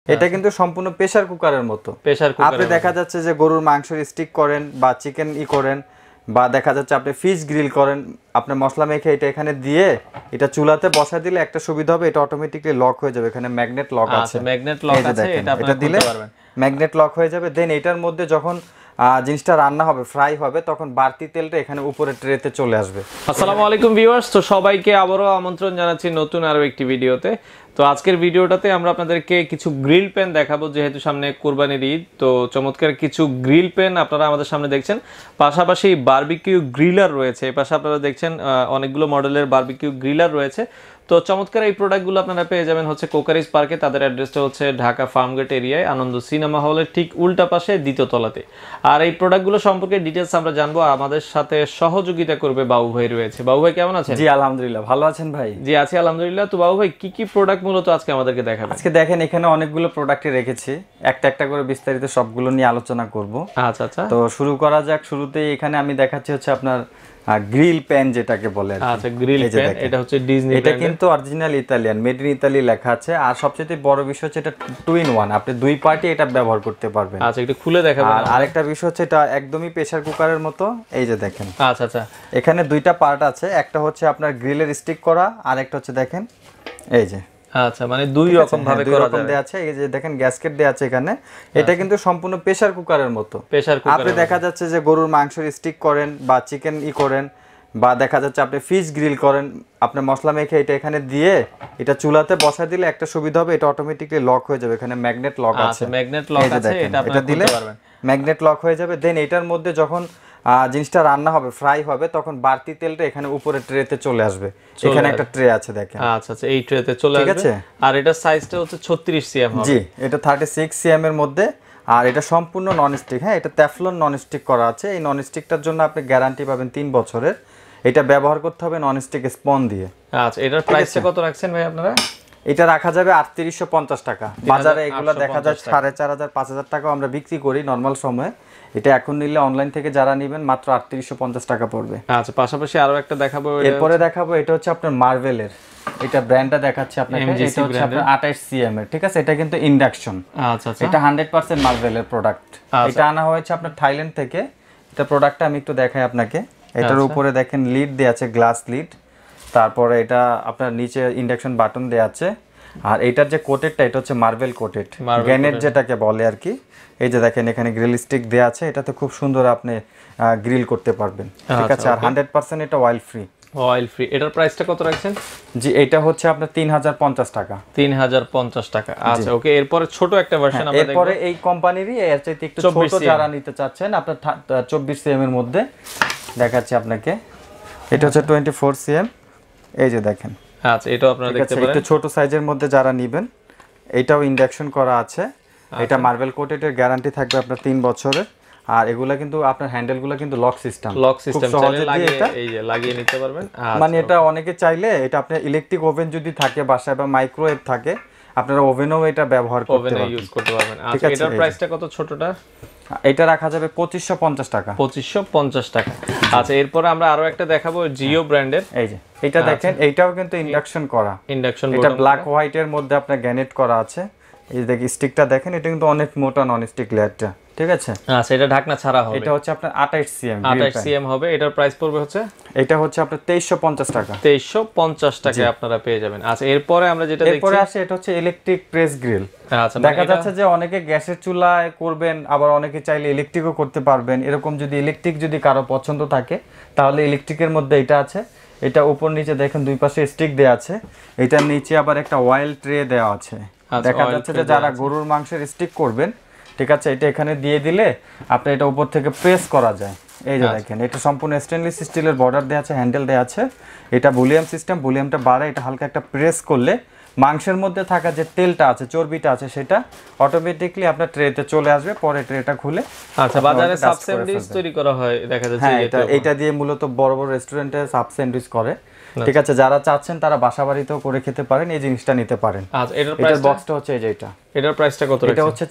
এটা কিন্তু সম্পূর্ণ প্রেসার কুকারের মতো। আপনি দেখা যাচ্ছে যে গরুর মাংসের স্টিক করেন বা চিকেন করেন বা দেখা যাচ্ছে আপনি ফিশ গ্রিল করেন, আপনি মশলা মেখে এটা এখানে দিয়ে এটা চুলাতে বসা দিলে একটা সুবিধা হবে, এটা অটোমেটিক্যালি লক হয়ে যাবে। এখানে ম্যাগনেট লক আছে, ম্যাগনেট লক আছে, এটা দিলে ম্যাগনেট লক হয়ে যাবে। দেন এটার মধ্যে যখন জিনিসটা রান্না হবে, ফ্রাই হবে, তখন বাড়তি তেলটা এখানে উপরে ট্রেতে চলে আসবে। আসসালামু আলাইকুম ভিউয়ার্স, তো সবাইকে আবারও আমন্ত্রণ জানাচ্ছি নতুন আরো একটি ভিডিওতে। তো আজকের ভিডিওটাতে আমরা আপনাদেরকে কিছু গ্রিল প্যান দেখাবো, যেহেতু সামনে কুরবানির ঈদ। তো চমৎকার কিছু গ্রিল প্যান আপনারা আমাদের সামনে দেখছেন, পাশাপাশি বারবিকিউ গ্রিলার রয়েছে। এই পাশে আপনারা দেখছেন অনেকগুলো মডেলের বারবিকিউ গ্রিলার রয়েছে। তো চমৎকার এই প্রোডাক্টগুলো আপনারা পেয়ে যাবেন হচ্ছে কোকারিজ পার্কে। তাদের অ্যাড্রেসটা হচ্ছে ঢাকা ফার্মগেট এরিয়ায়, আনন্দ সিনেমা হলের ঠিক উল্টা পাশে দ্বিতীয় তলাতে। আর এই প্রোডাক্টগুলো সম্পর্কে ডিটেলস আমরা জানবো। আমাদের সাথে সহযোগিতা করবে বাবু ভাই রয়েছে। বাবু ভাই কেমন আছেন? জি আলহামদুলিল্লাহ, ভালো আছেন ভাই? জি আছি আলহামদুলিল্লাহ। তো বাবু ভাই কি কি প্রোডাক্ট মূলত আজকে আমাদেরকে দেখাবেন? আজকে দেখেন এখানে অনেকগুলো প্রোডাক্টই রেখেছি, একটা একটা করে বিস্তারিত সবগুলো নিয়ে আলোচনা করব। আচ্ছা আচ্ছা, তো শুরু করা যাক। শুরুতেই এখানে আমি দেখাচ্ছি হচ্ছে আপনার গ্রিল প্যান, যেটাকে বলে। আচ্ছা, গ্রিল প্যান, এটা হচ্ছে ডিজনি। এটা কিন্তু original Italian, made in Italy লেখা আছে। আর সবচেয়ে বড় বিষয় হচ্ছে এটা 2 in 1, আপনি দুই পার্টি এটা ব্যবহার করতে পারবেন। আচ্ছা, একটু খুলে দেখাবেন। আর আরেকটা বিষয় হচ্ছে এটা একদমই প্রেসার কুকারের মতো। এই যে দেখেন, আচ্ছা আচ্ছা, এখানে দুইটা পার্ট আছে, একটা হচ্ছে আপনার গ্রিলের স্টিক করা, আর একটা হচ্ছে দেখেন এই যে। আচ্ছা, মানে দুই রকম ভাবে করা যাবে। দেয়া আছে, এই যে দেখেন গ্যাসকেট দেয়া আছে এখানে। এটা কিন্তু সম্পূর্ণ প্রেসার কুকারের মতো। আপনি দেখা যাচ্ছে যে গরুর মাংসের স্টিক করেন বা চিকেন করেন বা দেখা যাচ্ছে আপনি ফিশ গ্রিল করেন, আপনি মশলা মেখে এটা এখানে দিয়ে এটা চুলাতে বসা দিলে একটা সুবিধা হবে, এটা অটোমেটিক্যালি লক হয়ে যাবে। এখানে ম্যাগনেট লক আছে, ম্যাগনেট লক আছে, এটা দিলে ম্যাগনেট লক হয়ে যাবে। দেন এটার মধ্যে যখন জিনিসটা রান্না হবে, ফ্রাই হবে, তখন বাড়তি তেলটা এখানে উপরে ট্রেতে চলে আসবে। এখানে একটা ট্রে আছে দেখেন। আচ্ছা আচ্ছা, এই ট্রেতে চলে আসবে। আর এটা সাইজটা হচ্ছে 36 সিএম হবে। জি, এটা 36 সিএম এর মধ্যে। আর এটা সম্পূর্ণ নন স্টিক। হ্যাঁ, এটা টেফলন নন স্টিক করা আছে। এই নন স্টিকটার জন্য আপনি গ্যারান্টি পাবেন 3 বছরের। এটা ব্যবহার করতে হবে নন স্টিক স্পন দিয়ে। আচ্ছা, এটার প্রাইসটা কত রাখছেন ভাই আপনারা? এটা রাখা যাবে 3850 টাকা। বাজারে এগুলো দেখা যায় 4500 5000 টাকা আমরা বিক্রি করি নরমাল সময়ে। এটা এখন নিলে অনলাইন থেকে যারা নেবেন মাত্র 3850 টাকা পড়বে। আচ্ছা, পাশাপাশি আরো একটা দেখাবো। এরপরে দেখাবো, এটা হচ্ছে আপনার মার্ভেলের। এটা ব্র্যান্ডটা দেখাচ্ছি আপনাকে। এটা হচ্ছে আপনার 28 সিএম এর, ঠিক আছে? এটা কিন্তু ইন্ডাকশন। আচ্ছা আচ্ছা, এটা 100% মার্ভেলের প্রোডাক্ট। এটা আনা হয়েছে আপনার থাইল্যান্ড থেকে। এটা প্রোডাক্টটা আমি একটু দেখাই আপনাকে। এটার উপরে দেখেন লিড দেয়া আছে, গ্লাস লিড। তারপরে এটা আপনার নিচে ইন্ডাকশন বাটন দেয়া আছে। আর এটার যে কোটেডটা, এটা হচ্ছে মার্বেল কোটেড, গ্রেনেড যেটাকে বলে আর কি। এই যে দেখেন এখানে গ্রিল স্টিক দেয়া আছে, এটাতে খুব সুন্দর আপনি গ্রিল করতে পারবেন, ঠিক আছে? আর 100% এটা অয়েল ফ্রি। Oil free. এটার প্রাইসটা কত রাখছেন? জি, এটা হচ্ছে আপনার 3050 টাকা। 3050 টাকা। আচ্ছা ওকে, এরপরে ছোট একটা ভার্সন আমরা দেখব। এরপরে এই কোম্পানিরই এর চাইতে একটু ছোট যারা নিতে চাচ্ছেন, আপনার 24 সিএম এর মধ্যে দেখাচ্ছি আপনাকে। এটা হচ্ছে 24 সিএম। এই যে দেখেন। আচ্ছা, এটাও আপনারা দেখতে পারেন। একটু ছোট সাইজের মধ্যে যারা নেবেন, এটাও ইন্ডাকশন করা আছে। এটা মার্বেল কোটেডের গ্যারান্টি থাকবে আপনার 3 বছরের। আর এগুলা কিন্তু আপনার হ্যান্ডেলগুলো কিন্তু লক সিস্টেম চাইলে লাগিয়ে নিতে পারবেন। মানে এটা অনেকে চাইলে এটা আপনার ইলেকট্রিক ওভেন যদি থাকে বাসায় বা মাইক্রোওয়েভ থাকে, আপনারা ওভেনও এটা ব্যবহার করতে পারবেন। আচ্ছা, এটার প্রাইসটা কত ছোটটা? এটা রাখা যাবে 2550 টাকা। 2550 টাকা। আচ্ছা, এরপর আমরা আরো একটা দেখাবো জিও ব্র্যান্ডের। এই যে এটা দেখেন, এইটাও কিন্তু ইন্ডাকশন করা। এটা ব্ল্যাক হোয়াইট এর মধ্যে আপনার গ্যানেট করা আছে। এই দেখি স্টিকটা দেখেন, এটা কিন্তু অনেক মোটা নন স্টিক লেয়ারটা, ঠিক আছে? আচ্ছা, এটা ঢাকনা ছাড়া হবে। এটা হচ্ছে আপনার 28 সিএম। 28 সিএম হবে। এটার প্রাইস পড়বে হচ্ছে, এটা হচ্ছে আপনার 2350 টাকা। 2350 টাকায় আপনারা পেয়ে যাবেন। আচ্ছা, এরপরে আমরা যেটা দেখছি, এরপরে আসে এটা হচ্ছে ইলেকট্রিক প্রেস গ্রিল। আচ্ছা, দেখা যাচ্ছে যে অনেকে গ্যাসের চুলায় করবেন, আবার অনেকে চাইলে ইলেকট্রিকও করতে পারবেন। এরকম যদি ইলেকট্রিক যদি কারো পছন্দ থাকে, তাহলে ইলেকট্রিকের মধ্যে এটা আছে। এটা উপর নিচে দেখেন দুই পাশে স্টিক দেয়া আছে। এটার নিচে আবার একটা অয়েল ট্রে দেওয়া আছে। দেখা যাচ্ছে যে যারা গরুর মাংসের স্টিক করবেন, ঠিক আছে, এটা এখানে দিয়ে দিলে আপনি এটা উপর থেকে প্রেস করা যায়। এই যে দেখেন, এটা সম্পূর্ণ স্টেনলেস স্টিলের বর্ডার দেওয়া আছে, হ্যান্ডেল দেওয়া আছে। এটা ভলিউম সিস্টেম, ভলিউমটা বাড়ে, এটা হালকা একটা প্রেস করলে মাংসের মধ্যে থাকা যে তেলটা আছে, চর্বিটা আছে, সেটা অটোমেটিক্যালি আপনার ট্রেতে চলে আসবে। পরে ট্রেটা খুলে, আচ্ছা, বাজারে সাব স্যান্ডউইচ তৈরি করা হয় দেখা যাচ্ছে। হ্যাঁ, এটা দিয়ে মূলত বড় বড় রেস্টুরেন্টে সাব স্যান্ডউইচ করে, ঠিক আছে? যারা চাচ্ছেন তারা বাসাবাড়িতেও করে খেতে পারেন, এই জিনিসটা নিতে পারেন। আচ্ছা, এটার বক্সটা হচ্ছে এই যে এটা। এটার প্রাইসটা কত? এটা হচ্ছে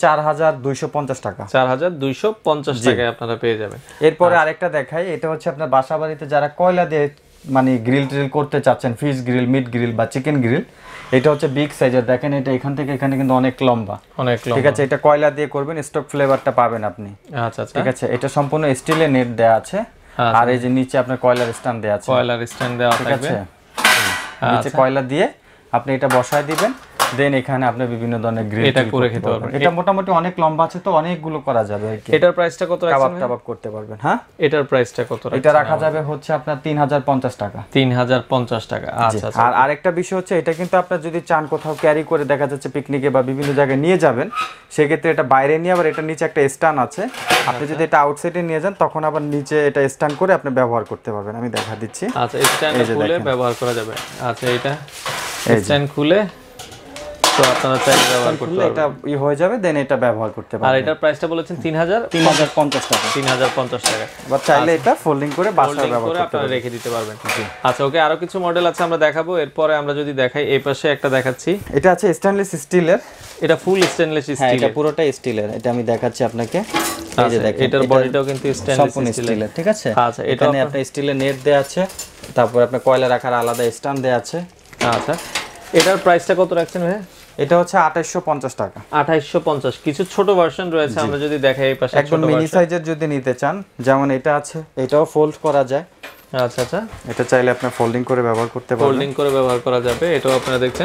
4250 টাকা। 4250 টাকায় আপনারা পেয়ে যাবেন। এরপরে আরেকটা দেখাই, এটা হচ্ছে আপনার বাসাবাড়িতে যারা কয়লা দিয়ে মানে গ্রিল ট্রিল করতে চাচ্ছেন, ফিশ গ্রিল, মিট গ্রিল বা চিকেন গ্রিল, এটা হচ্ছে বিগ সাইজের। দেখেন এটা এখান থেকে এখানে কিন্তু অনেক লম্বা, ঠিক আছে। এটা কয়লা দিয়ে করবেন, স্টোভ ফ্লেভারটা পাবেন আপনি। আচ্ছা আচ্ছা, ঠিক আছে। এটা সম্পূর্ণ স্টিলের নেট দেয়া আছে, আর এই যে নিচে আপনার কয়লার স্ট্যান্ড দেয়া আছে, কয়লার স্ট্যান্ড দেওয়া থাকবে, ঠিক আছে। নিচে কয়লা দিয়ে আপনি এটা বসায় দিবেন, দেন এখানে আপনি বিভিন্ন ধরনের গ্রিল এটা করে খেতে পারবেন। এটা মোটামুটি অনেক লম্বা আছে, তো অনেকগুলো করা যাবে আর কি। এটার প্রাইসটা কত রাখছেন? কাবাব টাবাব করতে পারবেন। হ্যাঁ, এটার প্রাইসটা কত রাখছেন? এটা রাখা যাবে হচ্ছে আপনার 3050 টাকা। 3050 টাকা। আচ্ছা আচ্ছা। আর আরেকটা বিষয় হচ্ছে, এটা কিন্তু আপনারা যদি চান কোথাও ক্যারি করে, দেখা যাচ্ছে পিকনিকে বা বিভিন্ন জায়গায় নিয়ে যাবেন, সেক্ষেত্রে এটা বাইরে নিয়ে আবার এটা নিচে একটা স্ট্যান্ড আছে, আপনি যদি এটা আউটসাইডে নিয়ে যান তখন আবার নিচে এটা স্ট্যান্ড করে আপনি ব্যবহার করতে পারবেন। আমি দেখা দিচ্ছি। আচ্ছা, স্ট্যান্ড খুলে ব্যবহার করা যাবে। আচ্ছা, এটা স্ট্যান্ড খুলে তো আপনারা চাইলে ব্যবহার করতে পারবেন, এটা হয়ে যাবে, দেন এটা ব্যবহার করতে পারবেন। আর এটার প্রাইসটা বলেছেন 3050 টাকা। 3050 টাকা। বা চাইলে এটা ফোল্ডিং করে বাসায় ব্যবহার করতে পারবেন, রেখে দিতে পারবেন। আচ্ছা ওকে, আরো কিছু মডেল আছে আমরা দেখাবো। এরপরে আমরা যদি দেখাই, এই পাশে একটা দেখাচ্ছি, এটা আছে স্টেনলেস স্টিলের। এটা ফুল স্টেনলেস স্টিল, এটা পুরোটাই স্টিলের। এটা আমি দেখাচ্ছি আপনাকে, এই যে দেখেন এটার বডিটাও কিন্তু স্টেনলেস স্টিলের, ঠিক আছে। আচ্ছা, এখানে আপনার স্টিলের নেট দেয়া আছে, তারপর আপনার কয়লা রাখার আলাদা স্ট্যান্ড দেয়া আছে। আচ্ছা, এটার প্রাইসটা কত রাখছেন ভাই? এটা হচ্ছে 2850 টাকা। 2850। কিছু ছোট ভার্সন রয়েছে, আমরা যদি দেখাই এই পাশে একদম মিনি সাইজের যদি নিতে চান, যেমন এটা আছে, এটাও ফোল্ড করা যায়। আচ্ছা আচ্ছা, এটা চাইলে আপনি ফোল্ডিং করে ব্যবহার করতে পারবেন, ফোল্ডিং করে ব্যবহার করা যাবে। এটাও আপনারা দেখছেন।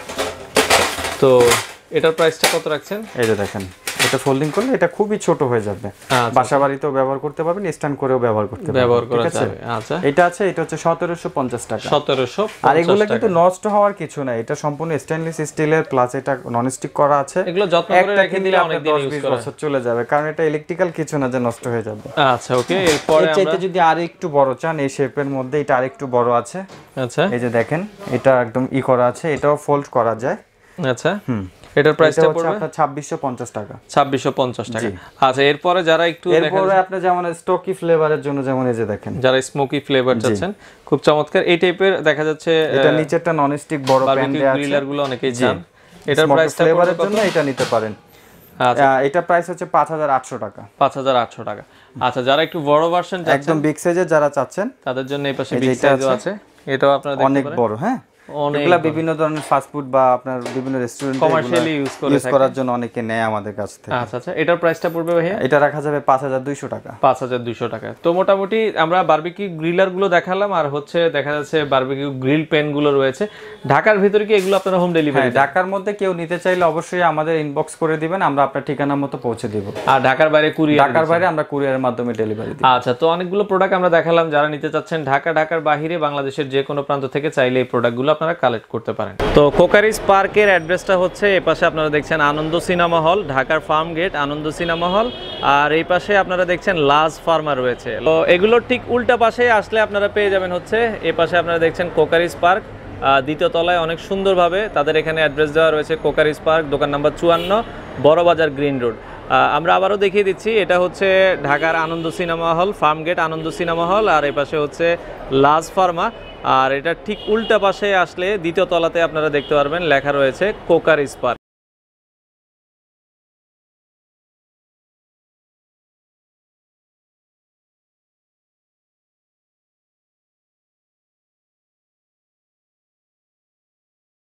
তো এটার প্রাইসটা কত রাখছেন? এই যে দেখেন, এটা ফোল্ডিং করলে এটা খুবই ছোট হয়ে যাবে, বাসাবাড়িতেও ব্যবহার করতে পারবেন, স্ট্যান্ড করেও ব্যবহার করতে পারবেন, ঠিক আছে। আচ্ছা, এটা আছে, এটা হচ্ছে 1750 টাকা। 1750। আর এগুলো কিন্তু নষ্ট হওয়ার কিছু না, এটা সম্পূর্ণ স্টেনলেস স্টিলের, প্লাস এটা ননস্টিক করা আছে। এগুলো যত্ন করে রেখে দিলে অনেক দিন ইউজ করা বছর চলে যাবে, কারণ এটা ইলেকট্রিক্যাল কিছু না যে নষ্ট হয়ে যাবে। আচ্ছা ওকে, এরপরে আমরা চাইতে যদি আর একটু বড় চান, এই শেপের মধ্যে এটা আর একটু বড় আছে। আচ্ছা, এই যে দেখেন, এটা একদম করা আছে, এটাও ফোল্ড করা যায়। আচ্ছা, এটার প্রাইসটা পড়বে আপনার 2650 টাকা। 2650 টাকা। আচ্ছা, এরপরে যারা একটু এরপরে আপনি যেমন স্টোকি ফ্লেভারের জন্য, যেমন এই যে দেখেন, যারা স্মোকি ফ্লেভার চাচ্ছেন, খুব চমৎকার এই টাইপের দেখা যাচ্ছে। এটা নিচে একটা ননস্টিক বড় প্যান দেয়া আছে, গ্রিলার গুলো অনেকেই চান, এটার প্রাইসটা ফ্লেভারের জন্য এটা নিতে পারেন। আচ্ছা, এটা প্রাইস হচ্ছে 5800 টাকা। 5800 টাকা। আচ্ছা, যারা একটু বড় ভার্সন চাচ্ছেন, একদম বিগ সাইজের যারা চাচ্ছেন, তাদের জন্য এই পাশে বিগ সাইজও আছে, এটাও আপনারা দেখতে পারেন, অনেক বড়। হ্যাঁ, এগুলা বিভিন্ন ধরনের ফাস্ট ফুড বা আপনার বিভিন্ন রেস্টুরেন্টে কমার্শিয়ালি ইউজ করার জন্য অনেকে নেয় আমাদের কাছ থেকে। আচ্ছা আচ্ছা, এটার প্রাইসটা পড়বে ভাইয়া? এটা রাখা যাবে 5200 টাকা। 5200 টাকা। তো মোটামুটি আমরা বারবিকিউ গ্রিলার গুলো দেখালাম, আর হচ্ছে দেখা যাচ্ছে বারবিকিউ গ্রিল পেন গুলো রয়েছে। ঢাকার ভিতরে কি এগুলো আপনারা হোম ডেলিভারি? ঢাকার মধ্যে কেউ নিতে চাইলে অবশ্যই আমাদের ইনবক্স করে দিবেন, আমরা আপনার ঠিকানা মতো পৌঁছে দিব। আর ঢাকার বাইরে কুরিয়ার? ঢাকার বাইরে আমরা কুরিয়ারের মাধ্যমে ডেলিভারি দিই। আচ্ছা, তো অনেকগুলো প্রোডাক্ট আমরা দেখালাম, যারা নিতে চাচ্ছেন ঢাকার বাইরে বাংলাদেশের যে কোনো প্রান্ত থেকে চাইলে এই প্রোডাক্টগুলো আপনারা কালেক্ট করতে পারেন। তো কোকারিজ পার্কের অ্যাড্রেসটা হচ্ছে, এই পাশে আপনারা দেখছেন আনন্দ সিনেমা হল, ঢাকার ফার্মগেট আনন্দ সিনেমা হল, আর এই পাশে আপনারা দেখছেন লাজ ফার্মা রয়েছে। তো এগুলোর ঠিক উল্টা পাশে আসলে আপনারা পেয়ে যাবেন হচ্ছে, এই পাশে আপনারা দেখছেন কোকারিজ পার্ক, দ্বিতীয় তলায় অনেক সুন্দরভাবে তাদের এখানে অ্যাড্রেস দেওয়া রয়েছে, কোকারিজ পার্ক, দোকান নাম্বার 54, বড় বাজার গ্রিন রোড। আমরা আবারও দেখিয়ে দিচ্ছি, এটা হচ্ছে ঢাকার আনন্দ সিনেমা হল, ফার্মগেট আনন্দ সিনেমা হল, আর এই পাশে হচ্ছে লাজ ফার্মা। আর এটা ঠিক উল্টা পাশে আসলে দ্বিতীয় তলাতে আপনারা দেখতে পারবেন লেখা রয়েছে কোকারিজ পার্ক।